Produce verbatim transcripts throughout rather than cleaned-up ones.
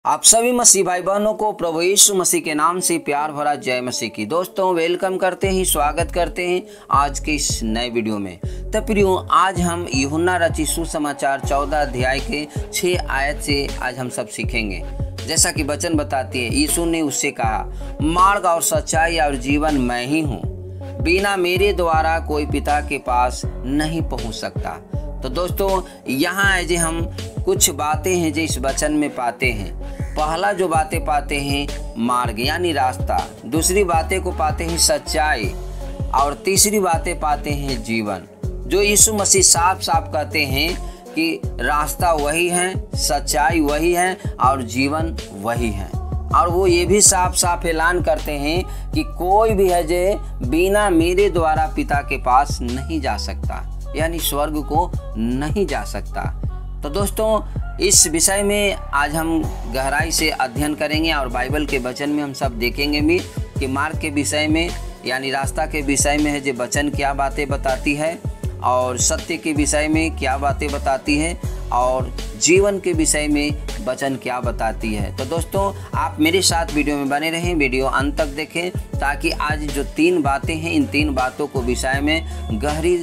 आप सभी मसीह भाई बहनों को प्रभु यीशु मसीह के नाम से प्यार भरा जय मसीह की। दोस्तों वेलकम करते हैं, स्वागत करते हैं आज के इस नए वीडियो में। तो प्रियो, आज हम यूहन्ना रचित सुसमाचार चौदह अध्याय के छह आयत से आज हम सब सीखेंगे। जैसा कि वचन बताती है, यीशु ने उससे कहा, मार्ग और सच्चाई और जीवन मैं ही हूँ, बिना मेरे द्वारा कोई पिता के पास नहीं पहुँच सकता। तो दोस्तों यहाँ है जो हम कुछ बातें हैं जो इस वचन में पाते हैं। पहला जो बातें पाते हैं मार्ग यानी रास्ता, दूसरी बातें को पाते हैं सच्चाई, और तीसरी बातें पाते हैं जीवन। जो यीशु मसीह साफ साफ कहते हैं कि रास्ता वही है, सच्चाई वही है और जीवन वही है। और वो ये भी साफ साफ ऐलान करते हैं कि कोई भी है जो बिना मेरे द्वारा पिता के पास नहीं जा सकता, यानी स्वर्ग को नहीं जा सकता। तो दोस्तों इस विषय में आज हम गहराई से अध्ययन करेंगे और बाइबल के वचन में हम सब देखेंगे भी कि मार्ग के विषय में यानी रास्ता के विषय में है जो वचन क्या बातें बताती है, और सत्य के विषय में क्या बातें बताती है, और जीवन के विषय में वचन क्या बताती है। तो दोस्तों आप मेरे साथ वीडियो में बने रहें, वीडियो अंत तक देखें, ताकि आज जो तीन बातें हैं इन तीन बातों को विषय में गहरी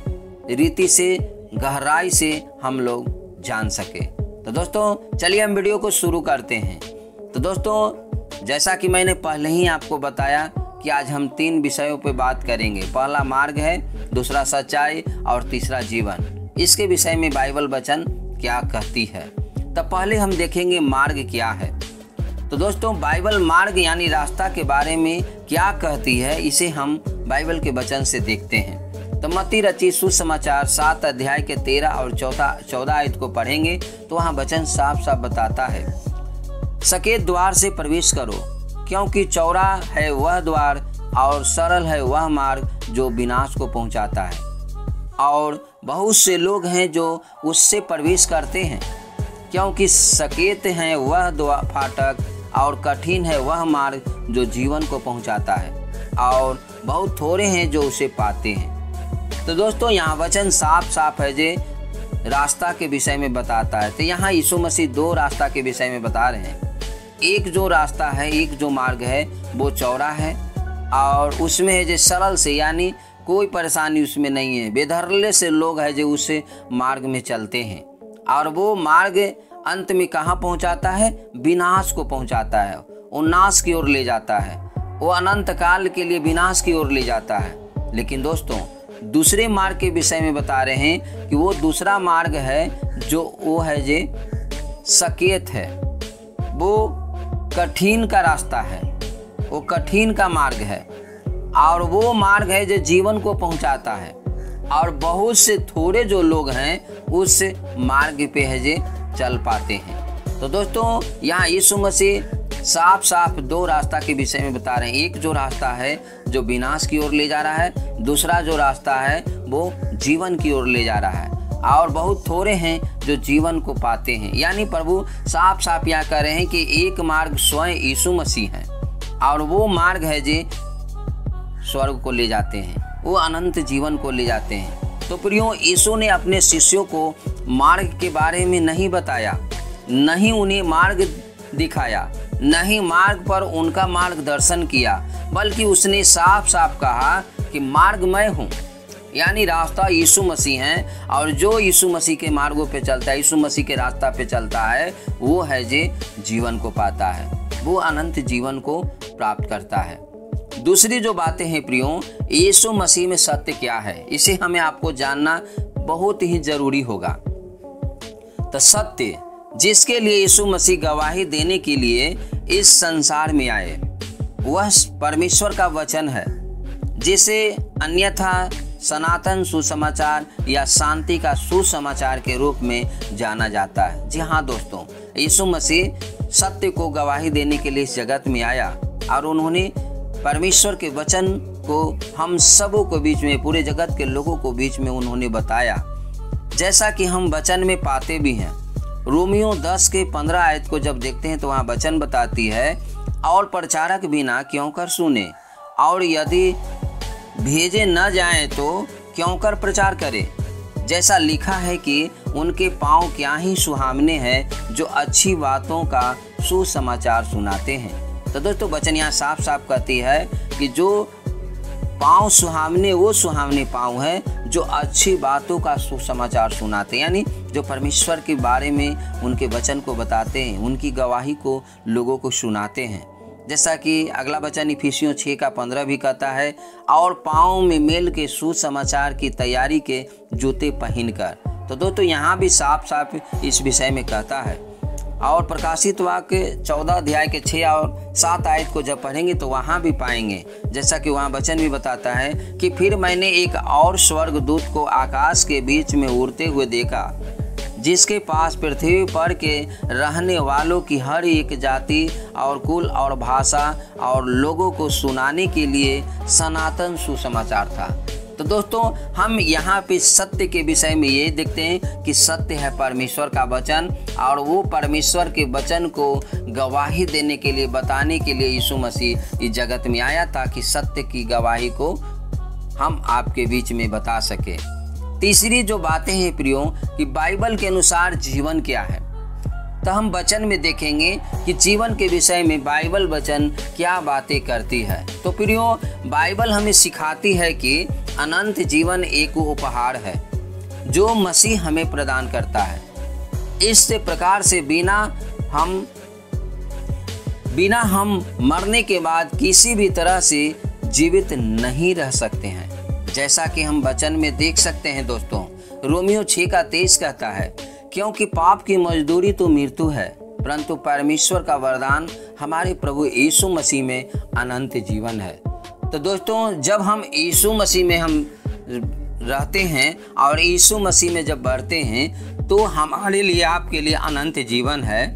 रीति से गहराई से हम लोग जान सके। तो दोस्तों चलिए हम वीडियो को शुरू करते हैं। तो दोस्तों जैसा कि मैंने पहले ही आपको बताया कि आज हम तीन विषयों पे बात करेंगे। पहला मार्ग है, दूसरा सच्चाई और तीसरा जीवन। इसके विषय में बाइबल वचन क्या कहती है। तो पहले हम देखेंगे मार्ग क्या है। तो दोस्तों बाइबल मार्ग यानी रास्ता के बारे में क्या कहती है, इसे हम बाइबल के वचन से देखते हैं। तो मत्ती रचित सुसमाचार सात अध्याय के तेरह और चौदह चौदह आयत को पढ़ेंगे तो वहाँ वचन साफ साफ बताता है, सकेत द्वार से प्रवेश करो, क्योंकि चौड़ा है वह द्वार और सरल है वह मार्ग जो विनाश को पहुँचाता है, और बहुत से लोग हैं जो उससे प्रवेश करते हैं। क्योंकि सकेत है वह द्वार फाटक और कठिन है वह मार्ग जो जीवन को पहुँचाता है, और बहुत थोड़े हैं जो उसे पाते हैं। तो दोस्तों यहाँ वचन साफ साफ है जे रास्ता के विषय में बताता है। तो यहाँ यीशु मसीह दो रास्ता के विषय में बता रहे हैं। एक जो रास्ता है, एक जो मार्ग है वो चौड़ा है, और उसमें है जो सरल से यानी कोई परेशानी उसमें नहीं है, बेधरले से लोग है जो उस मार्ग में चलते हैं। और वो मार्ग अंत में कहाँ पहुँचाता है? विनाश को पहुँचाता है, वो नाश की ओर ले जाता है, वो अनंत काल के लिए विनाश की ओर ले जाता है। लेकिन दोस्तों दूसरे मार्ग के विषय में बता रहे हैं कि वो दूसरा मार्ग है जो वो है जे सकेत है, वो कठिन का रास्ता है, वो कठिन का मार्ग है, और वो मार्ग है जो जीवन को पहुंचाता है, और बहुत से थोड़े जो लोग हैं उस मार्ग पे है जे चल पाते हैं। तो दोस्तों यहाँ यीशु मसीह साफ साफ दो रास्ता के विषय में बता रहे हैं। एक जो रास्ता है जो विनाश की ओर ले जा रहा है, दूसरा जो रास्ता है वो जीवन की ओर ले जा रहा है, और बहुत थोड़े हैं जो जीवन को पाते हैं। यानी प्रभु साफ साफ यहाँ कह रहे हैं कि एक मार्ग स्वयं यीशु मसीह है, और वो मार्ग है जो स्वर्ग को ले जाते हैं, वो अनंत जीवन को ले जाते हैं। तो प्रियो, यीशु ने अपने शिष्यों को मार्ग के बारे में नहीं बताया, नहीं उन्हें मार्ग दिखाया, नहीं मार्ग पर उनका मार्गदर्शन किया, बल्कि उसने साफ साफ कहा कि मार्ग मैं हूँ, यानी रास्ता यीशु मसीह है, और जो यीशु मसीह के मार्गों पे चलता है, यीशु मसीह के रास्ता पे चलता है, वो है जे जीवन को पाता है, वो अनंत जीवन को प्राप्त करता है। दूसरी जो बातें हैं प्रियो, यीशु मसीह में सत्य क्या है, इसे हमें आपको जानना बहुत ही जरूरी होगा। तो सत्य जिसके लिए यीशु मसीह गवाही देने के लिए इस संसार में आए, वह परमेश्वर का वचन है, जिसे अन्यथा सनातन सुसमाचार या शांति का सुसमाचार के रूप में जाना जाता है। जी हाँ दोस्तों, यीशु मसीह सत्य को गवाही देने के लिए इस जगत में आया, और उन्होंने परमेश्वर के वचन को हम सबों को बीच में, पूरे जगत के लोगों को बीच में उन्होंने बताया। जैसा कि हम वचन में पाते भी हैं, रोमियो दस के पंद्रह आयत को जब देखते हैं तो वहाँ वचन बताती है, और प्रचारक बिना क्यों कर सुने, और यदि भेजे न जाएं तो क्यों कर प्रचार करे। जैसा लिखा है कि उनके पाँव क्या ही सुहावने हैं जो अच्छी बातों का सुसमाचार सुनाते हैं। तो दोस्तों वचन यहाँ साफ साफ कहती है कि जो पाँव सुहावने वो सुहावने पाँव है जो अच्छी बातों का सुसमाचार सुनाते हैं, यानी जो परमेश्वर के बारे में उनके वचन को बताते हैं, उनकी गवाही को लोगों को सुनाते हैं। जैसा कि अगला वचन इफिसियों छः का पंद्रह भी कहता है, और पाँव में मेल के सुसमाचार की तैयारी के जूते पहनकर। तो दोस्तों यहाँ भी साफ साफ इस विषय में कहता है। और प्रकाशित वाक्य चौदह अध्याय के छः और सात आयत को जब पढ़ेंगे तो वहाँ भी पाएंगे, जैसा कि वहाँ वचन भी बताता है कि फिर मैंने एक और स्वर्गदूत को आकाश के बीच में उड़ते हुए देखा, जिसके पास पृथ्वी पर के रहने वालों की हर एक जाति और कुल और भाषा और लोगों को सुनाने के लिए सनातन सुसमाचार था। तो दोस्तों हम यहाँ पे सत्य के विषय में ये देखते हैं कि सत्य है परमेश्वर का वचन, और वो परमेश्वर के वचन को गवाही देने के लिए, बताने के लिए यीशु मसीह इस जगत में आया ताकि सत्य की गवाही को हम आपके बीच में बता सके। तीसरी जो बातें हैं प्रियो कि बाइबल के अनुसार जीवन क्या है, तो हम वचन में देखेंगे कि जीवन के विषय में बाइबल वचन क्या बातें करती है। तो प्रियो बाइबल हमें सिखाती है कि अनंत जीवन एक उपहार है जो मसीह हमें प्रदान करता है। इस प्रकार से बिना हम बिना हम मरने के बाद किसी भी तरह से जीवित नहीं रह सकते हैं, जैसा कि हम वचन में देख सकते हैं। दोस्तों रोमियो छः का तेईस कहता है, क्योंकि पाप की मजदूरी तो मृत्यु है, परंतु परमेश्वर का वरदान हमारे प्रभु यीशु मसीह में अनंत जीवन है। तो दोस्तों जब हम यीशु मसीह में हम रहते हैं और यीशु मसीह में जब बढ़ते हैं तो हमारे लिए, आपके लिए अनंत जीवन है।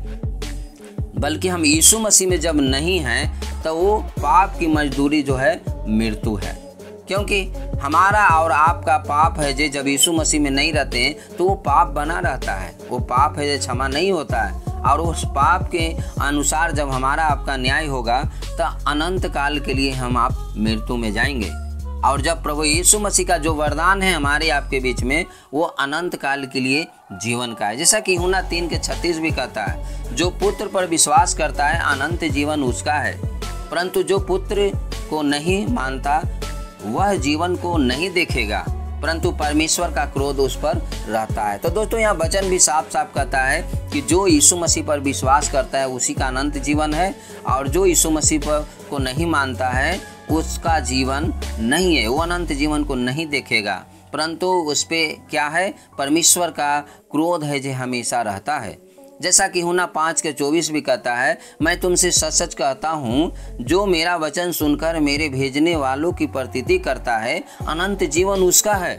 बल्कि हम यीशु मसीह में जब नहीं हैं तो वो पाप की मजदूरी जो है मृत्यु है, क्योंकि हमारा और आपका पाप है जे जब यीशु मसीह में नहीं रहते हैं तो वो पाप बना रहता है, वो पाप है जे क्षमा नहीं होता है, और उस पाप के अनुसार जब हमारा आपका न्याय होगा तो अनंत काल के लिए हम आप मृत्यु में जाएंगे। और जब प्रभु यीशु मसीह का जो वरदान है हमारे आपके बीच में वो अनंत काल के लिए जीवन का है, जैसा कि यूहन्ना तीन के छत्तीस भी कहता है, जो पुत्र पर विश्वास करता है अनंत जीवन उसका है, परंतु जो पुत्र को नहीं मानता वह जीवन को नहीं देखेगा, परंतु परमेश्वर का क्रोध उस पर रहता है। तो दोस्तों यहाँ वचन भी साफ साफ कहता है कि जो यीशु मसीह पर विश्वास करता है उसी का अनंत जीवन है, और जो यीशु मसीह पर को नहीं मानता है उसका जीवन नहीं है, वो अनंत जीवन को नहीं देखेगा, परंतु उस पर क्या है, परमेश्वर का क्रोध है जो हमेशा रहता है। जैसा कि यूहन्ना पाँच के चौबीस भी कहता है, मैं तुमसे सच सच कहता हूँ, जो मेरा वचन सुनकर मेरे भेजने वालों की प्रतीति करता है अनंत जीवन उसका है,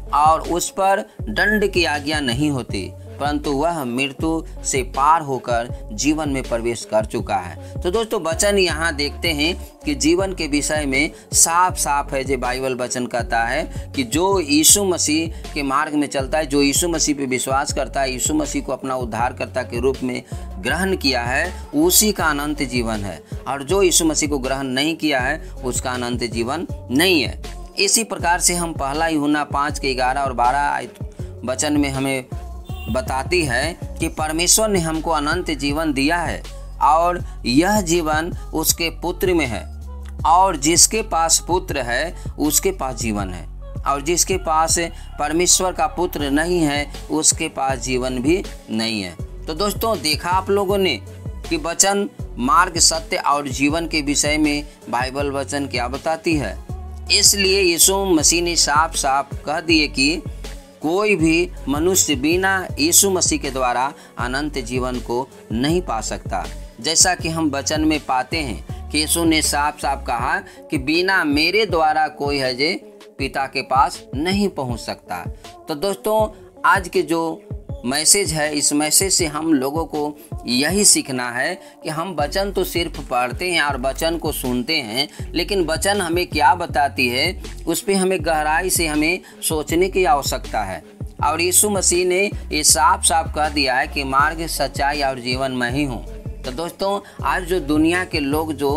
और उस पर दंड की आज्ञा नहीं होती, परंतु वह मृत्यु से पार होकर जीवन में प्रवेश कर चुका है। तो दोस्तों वचन यहाँ देखते हैं कि जीवन के विषय में साफ साफ है जो बाइबल वचन कहता है कि जो यीशु मसीह के मार्ग में चलता है, जो यीशु मसीह पे विश्वास करता है, यीशु मसीह को अपना उद्धारकर्ता के रूप में ग्रहण किया है, उसी का अनंत जीवन है, और जो यीशु मसीह को ग्रहण नहीं किया है उसका अनंत जीवन नहीं है। इसी प्रकार से हम पहला यूहन्ना पाँच के ग्यारह और बारह वचन में हमें बताती है कि परमेश्वर ने हमको अनंत जीवन दिया है, और यह जीवन उसके पुत्र में है, और जिसके पास पुत्र है उसके पास जीवन है, और जिसके पास परमेश्वर का पुत्र नहीं है उसके पास जीवन भी नहीं है। तो दोस्तों देखा आप लोगों ने कि वचन मार्ग, सत्य और जीवन के विषय में बाइबल वचन क्या बताती है। इसलिए यीशु मसीह ने साफ साफ कह दिए कि कोई भी मनुष्य बिना यीशु मसीह के द्वारा अनंत जीवन को नहीं पा सकता। जैसा कि हम वचन में पाते हैं कि यीशु ने साफ साफ कहा कि बिना मेरे द्वारा कोई है जे पिता के पास नहीं पहुंच सकता। तो दोस्तों आज के जो मैसेज है, इस मैसेज से हम लोगों को यही सीखना है कि हम वचन तो सिर्फ पढ़ते हैं और वचन को सुनते हैं, लेकिन वचन हमें क्या बताती है उस पर हमें गहराई से हमें सोचने की आवश्यकता है। और यीशु मसीह ने ये साफ साफ कह दिया है कि मार्ग, सच्चाई और जीवन मैं ही हूँ। तो दोस्तों आज जो दुनिया के लोग जो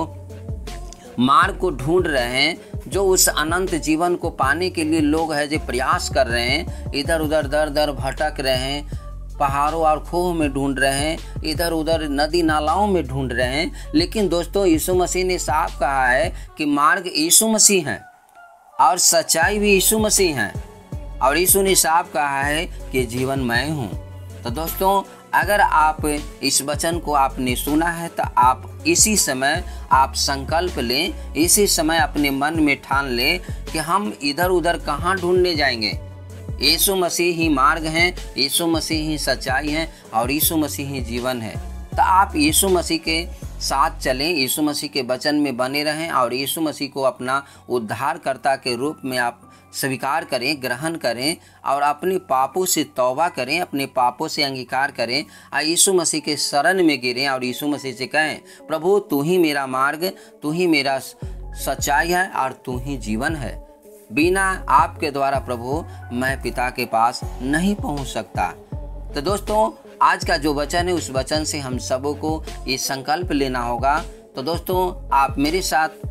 मार्ग को ढूंढ रहे हैं, जो उस अनंत जीवन को पाने के लिए लोग हैं जो प्रयास कर रहे हैं, इधर उधर दर दर भटक रहे हैं, पहाड़ों और खोह में ढूंढ रहे हैं, इधर उधर नदी नालाओं में ढूंढ रहे हैं, लेकिन दोस्तों यीशु मसीह ने साफ कहा है कि मार्ग यीशु मसीह है और सच्चाई भी यीशु मसीह है, और यीशु ने साफ कहा है कि जीवन मैं हूँ। तो दोस्तों अगर आप इस वचन को आपने सुना है तो आप इसी समय आप संकल्प लें, इसी समय अपने मन में ठान लें कि हम इधर उधर कहाँ ढूंढने जाएंगे। यीशु मसीह ही मार्ग हैं, यीशु मसीह ही सच्चाई है और यीशु मसीह ही जीवन है। तो आप यीशु मसीह के साथ चलें, यीशु मसीह के वचन में बने रहें और यीशु मसीह को अपना उद्धारकर्ता के रूप में आप स्वीकार करें, ग्रहण करें और अपने पापों से तौबा करें, अपने पापों से अंगीकार करें और यीशु मसीह के शरण में गिरें और यीशु मसीह से कहें, प्रभु तू ही मेरा मार्ग, तू ही मेरा सच्चाई है और तू ही जीवन है। बिना आपके द्वारा प्रभु मैं पिता के पास नहीं पहुंच सकता। तो दोस्तों आज का जो वचन है उस वचन से हम सबों को ये संकल्प लेना होगा। तो दोस्तों आप मेरे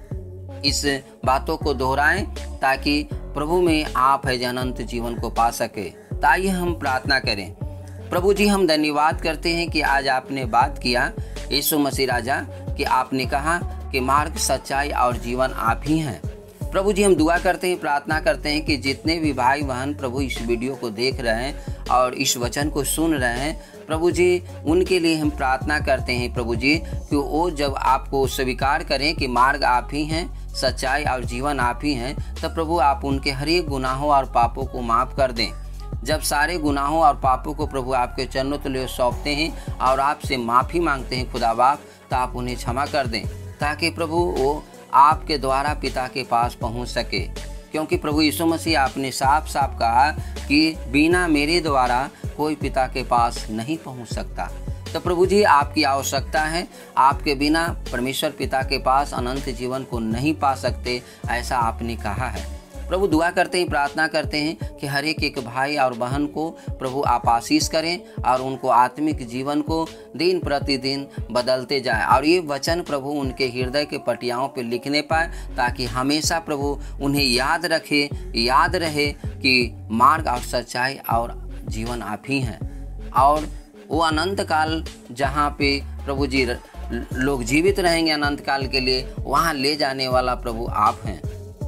साथ इस बातों को दोहराएं ताकि प्रभु में आप है अनंत जीवन को पा सके। तो आइए हम प्रार्थना करें। प्रभु जी हम धन्यवाद करते हैं कि आज आपने बात किया यीशु मसीह राजा कि आपने कहा कि मार्ग, सच्चाई और जीवन आप ही हैं। प्रभु जी हम दुआ करते हैं, प्रार्थना करते हैं कि जितने भी भाई बहन प्रभु इस वीडियो को देख रहे हैं और इस वचन को सुन रहे हैं, प्रभु जी उनके लिए हम प्रार्थना करते हैं प्रभु जी कि वो जब आपको स्वीकार करें कि मार्ग आप ही हैं, सच्चाई और जीवन आप ही हैं, तो प्रभु आप उनके हर एक गुनाहों और पापों को माफ़ कर दें। जब सारे गुनाहों और पापों को प्रभु आपके चरणों तले सौंपते हैं और आपसे माफ़ी मांगते हैं खुदा बाप, तो आप उन्हें क्षमा कर दें ताकि प्रभु वो आपके द्वारा पिता के पास पहुंच सके। क्योंकि प्रभु यीशु मसीह आपने साफ साफ कहा कि बिना मेरे द्वारा कोई पिता के पास नहीं पहुंच सकता। तो प्रभु जी आपकी आवश्यकता है, आपके बिना परमेश्वर पिता के पास अनंत जीवन को नहीं पा सकते, ऐसा आपने कहा है। प्रभु दुआ करते हैं, प्रार्थना करते हैं कि हर एक एक भाई और बहन को प्रभु आप आशीष करें और उनको आत्मिक जीवन को दिन प्रतिदिन बदलते जाए और ये वचन प्रभु उनके हृदय के पटियाओं पर लिखने पाए ताकि हमेशा प्रभु उन्हें याद रखे, याद रहे कि मार्ग और सच्चाई और जीवन आप ही हैं और वो अनंत काल जहाँ पे प्रभु जी लोग जीवित रहेंगे अनंत काल के लिए, वहाँ ले जाने वाला प्रभु आप हैं।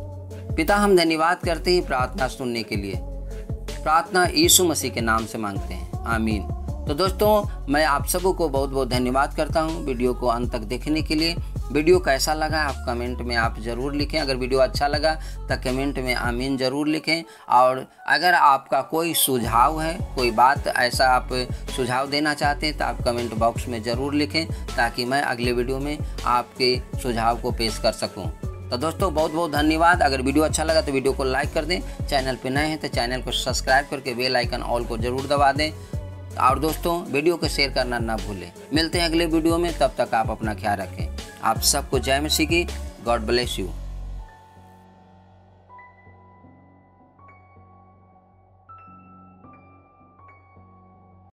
पिता हम धन्यवाद करते हैं प्रार्थना सुनने के लिए। प्रार्थना यीशु मसीह के नाम से मांगते हैं, आमीन। तो दोस्तों मैं आप सबों को बहुत बहुत धन्यवाद करता हूं वीडियो को अंत तक देखने के लिए। वीडियो कैसा लगा आप कमेंट में आप ज़रूर लिखें। अगर वीडियो अच्छा लगा तो कमेंट में आमीन ज़रूर लिखें। और अगर आपका कोई सुझाव है, कोई बात ऐसा आप सुझाव देना चाहते हैं तो आप कमेंट बॉक्स में ज़रूर लिखें ताकि मैं अगले वीडियो में आपके सुझाव को पेश कर सकूँ। तो दोस्तों बहुत बहुत धन्यवाद। अगर वीडियो अच्छा लगा तो वीडियो को लाइक कर दें, चैनल पे नए हैं तो चैनल को सब्सक्राइब करके बेल आइकन ऑल को ज़रूर दबा दें और दोस्तों वीडियो को शेयर करना ना भूलें। मिलते हैं अगले वीडियो में, तब तक आप अपना ख्याल रखें। आप सबको जय मसीह की। God bless you.